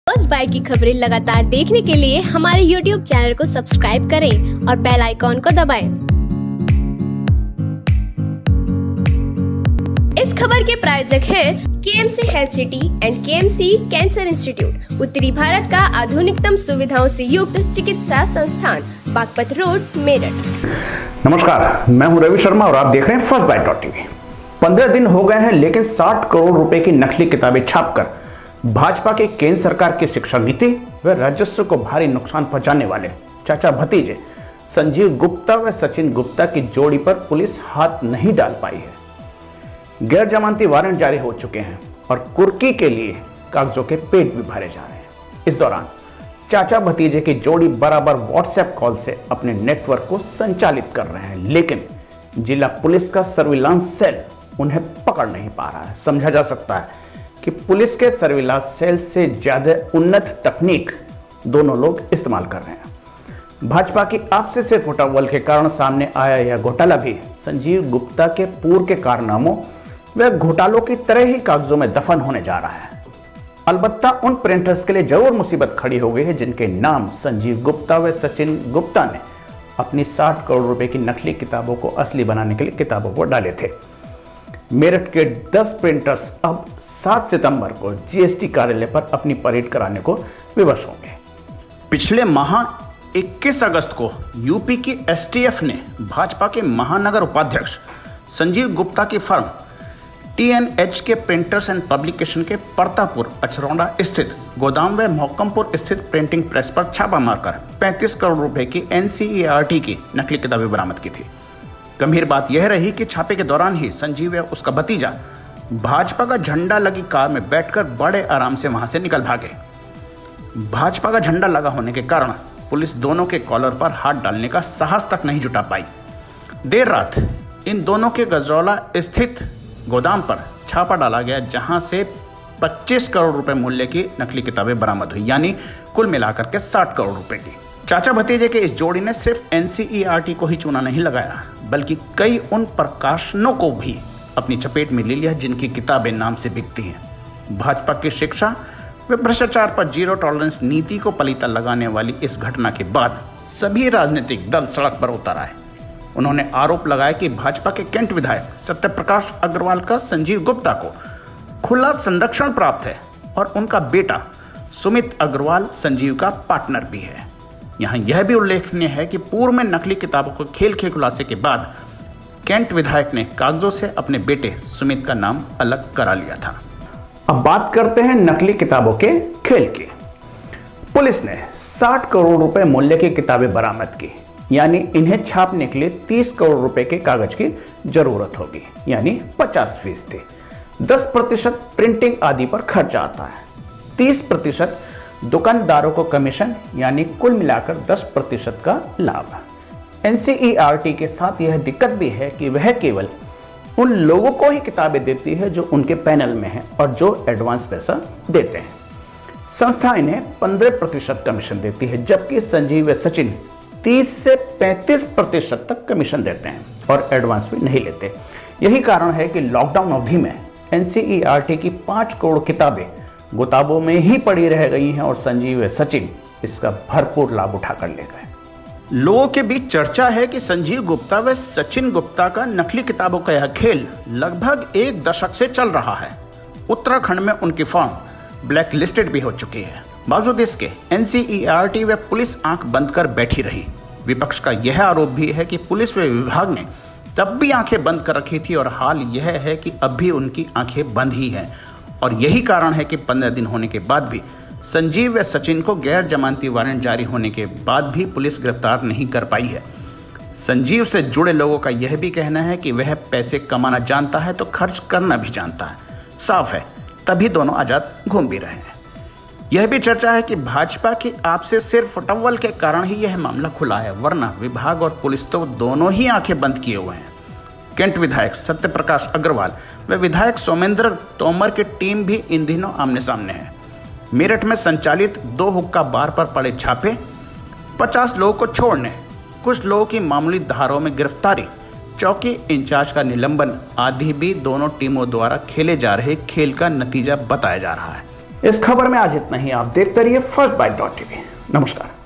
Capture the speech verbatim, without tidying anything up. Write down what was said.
First bite की खबरें लगातार देखने के लिए हमारे यूट्यूब चैनल को सब्सक्राइब करें और बेल आइकॉन को दबाएं। इस खबर के प्रायोजक है KMC health city and KMC cancer institute, उत्तरी भारत का आधुनिकतम सुविधाओं से युक्त चिकित्सा संस्थान, बागपत रोड, मेरठ। नमस्कार, मैं हूं रवि शर्मा और आप देख रहे हैं फर्स्ट बाइट डॉट टीवी। पंद्रह दिन हो गए हैं, लेकिन साठ करोड़ रुपए की नकली किताबें छापकर भाजपा के केंद्र सरकार की शिक्षा नीति व राजस्व को भारी नुकसान पहुंचाने वाले चाचा भतीजे संजीव गुप्ता व सचिन गुप्ता की जोड़ी पर पुलिस हाथ नहीं डाल पाई है। गैर जमानती वारंट जारी हो चुके हैं और कुर्की के लिए कागजों के पेट भी भरे जा रहे हैं। इस दौरान चाचा भतीजे की जोड़ी बराबर व्हाट्सएप कॉल से अपने नेटवर्क को संचालित कर रहे हैं, लेकिन जिला पुलिस का सर्विलांस सेल उन्हें पकड़ नहीं पा रहा है। समझा जा सकता है कि पुलिस के सर्विलांस सेल से ज्यादा उन्नत तकनीक दोनों लोग इस्तेमाल कर रहे हैं। भाजपा की आपसे से फुटबॉल के कारण सामने आया यह घोटाला भी संजीव गुप्ता के पूर्व के कारनामों व घोटालों की तरह ही कागजों में दफन होने जा रहा है। अलबत्ता उन प्रिंटर्स के लिए जरूर मुसीबत खड़ी हो गई है जिनके नाम संजीव गुप्ता व सचिन गुप्ता ने अपनी साठ करोड़ रुपए की नकली किताबों को असली बनाने के लिए किताबों को डाले थे। मेरठ के दस प्रिंटर्स अब सात सितंबर को जीएसटी कार्यालय पर अपनी परेड कराने को विवश होंगे। पिछले माह इक्कीस अगस्त को यूपी की एसटीएफ ने भाजपा के महानगर उपाध्यक्ष संजीव गुप्ता की फर्म टीएनएच के प्रिंटर्स एंड पब्लिकेशन के परतापुर अचरौंडा स्थित गोदाम व मोहकमपुर स्थित प्रिंटिंग प्रेस पर छापा मारकर पैंतीस करोड़ रुपए की एनसीईआरटी की नकली किताबें बरामद की थी। गंभीर बात यह रही कि छापे के दौरान ही संजीव व उसका भतीजा भाजपा का झंडा लगी कार में बैठकर बड़े आराम से वहां से निकल भागे। भाजपा का झंडा लगा होने के कारण पुलिस दोनों के कॉलर पर हाथ डालने का साहस तक नहीं जुटा पाई। देर रात इन दोनों के गजरौला स्थित गोदाम पर छापा डाला गया, जहां से पच्चीस करोड़ रुपए मूल्य की नकली किताबें बरामद हुई, यानी कुल मिलाकर के साठ करोड़ रुपए की। चाचा भतीजे के इस जोड़ी ने सिर्फ एनसीईआरटी को ही चूना नहीं लगाया, बल्कि कई उन प्रकाशनों को भी अपनी चपेट में ले लिया जिनकी किताबें नाम से बिकती हैं। भाजपा की शिक्षा व भ्रष्टाचार पर जीरो टॉलरेंस नीति को पलीता लगाने वाली इस घटना के बाद सभी राजनीतिक दल सड़क पर उतर आए। उन्होंने आरोप लगाया कि भाजपा के कैंट विधायक सत्यप्रकाश अग्रवाल का संजीव गुप्ता को खुला संरक्षण प्राप्त है और उनका बेटा सुमित अग्रवाल संजीव का पार्टनर भी है। यहाँ यह भी उल्लेखनीय है कि पूर्व में नकली किताबों को खेल के खुलासे के बाद कैंट विधायक ने कागजों से अपने बेटे सुमित का नाम अलग करा लिया था। अब बात करते हैं नकली किताबों के खेल की। पुलिस ने साठ करोड़ रुपए मूल्य की किताबें बरामद की, यानी इन्हें छापने के लिए तीस करोड़ रुपए के कागज की जरूरत होगी, यानी पचास फीसदी। दस प्रतिशत प्रिंटिंग आदि पर खर्चा आता है, तीस प्रतिशत दुकानदारों को कमीशन, यानी कुल मिलाकर दस प्रतिशत का लाभ। एनसीईआरटी के साथ यह दिक्कत भी है कि वह केवल उन लोगों को ही किताबें देती है जो उनके पैनल में हैं और जो एडवांस पैसा देते हैं। संस्था इन्हें पंद्रह प्रतिशत कमीशन देती है, जबकि संजीव व सचिन तीस से पैंतीस प्रतिशत तक कमीशन देते हैं और एडवांस भी नहीं लेते। यही कारण है कि लॉकडाउन अवधि में एनसीईआरटी की पाँच करोड़ किताबें गोदामों में ही पड़ी रह गई हैं और संजीव व सचिन इसका भरपूर लाभ उठाकर ले गए। लोगों के बीच चर्चा है कि संजीव गुप्ता व सचिन गुप्ता का नकली किताबों का यह खेल लगभग एक दशक से चल रहा है। उत्तराखंड में उनकी फर्म ब्लैक लिस्टेड भी हो चुकी है। बावजूद इसके एनसीईआरटी व पुलिस आंख बंद कर बैठी रही। विपक्ष का यह आरोप भी है कि पुलिस व विभाग ने तब भी आंखें बंद कर रखी थी और हाल यह है कि अब भी उनकी आंखें बंद ही हैं। और यही कारण है कि पंद्रह दिन होने के बाद भी संजीव व सचिन को गैर जमानती वारंट जारी होने के बाद भी पुलिस गिरफ्तार नहीं कर पाई है। संजीव से जुड़े लोगों का यह भी कहना है कि वह पैसे कमाना जानता है तो खर्च करना भी जानता है। साफ है, तभी दोनों आजाद घूम भी रहे हैं। यह भी चर्चा है कि भाजपा की आपसे सिर्फ फुटबॉल के कारण ही यह मामला खुला है, वरना विभाग और पुलिस तो दोनों ही आंखें बंद किए हुए हैं। कैंट विधायक सत्यप्रकाश अग्रवाल व विधायक सोमेंद्र तोमर की टीम भी इन दिनों आमने सामने है। मेरठ में संचालित दो हुक्का बार पर पड़े छापे, पचास लोगों को छोड़ने, कुछ लोगों की मामूली धाराओं में गिरफ्तारी, चौकी इंचार्ज का निलंबन आदि भी दोनों टीमों द्वारा खेले जा रहे खेल का नतीजा बताया जा रहा है। इस खबर में आज इतना ही। आप देखते रहिए फर्स्ट बाइट डॉट टीवी। नमस्कार।